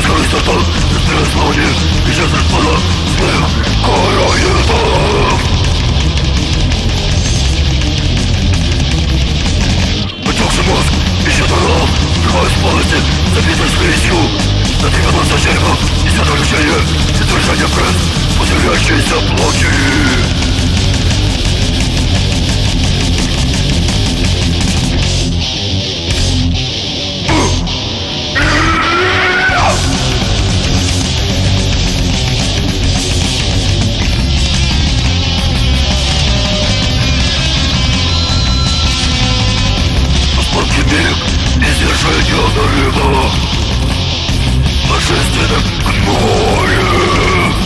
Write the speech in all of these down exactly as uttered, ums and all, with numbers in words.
скорый сатан, разбирая славание, сейчас распада злых короидов. Отекший мозг ищет орал, срываясь в полости, забитой слизью. Надвигано за черепом, неся нарушение, содержание пресс, пузырящиеся плоти. Издержание нарыва божественным гноем.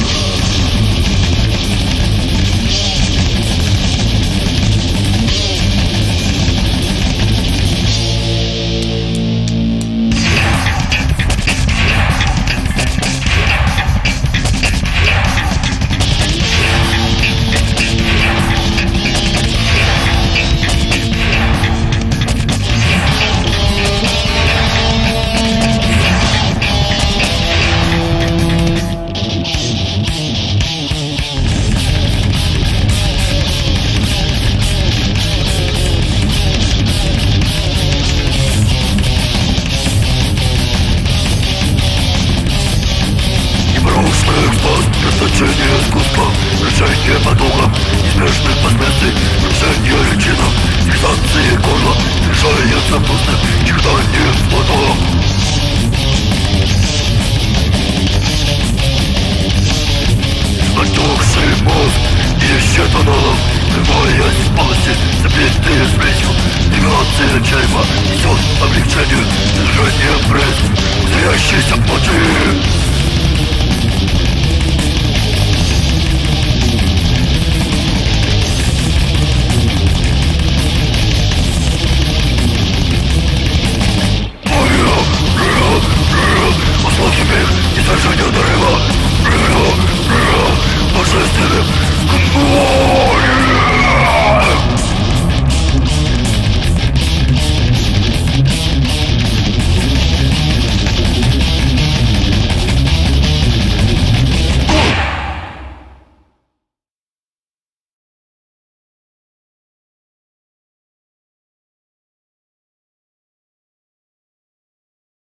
Расточение искусства, решение потока, неизбежных последствий, крушение личинок, фиксации горла, решается пустым чиханием в поток. Отекший мозг ищет аналог, вырываясь в полости, забитые смесью, вибрация черепа несет облегчение, движение пресс, зрящейся плоти.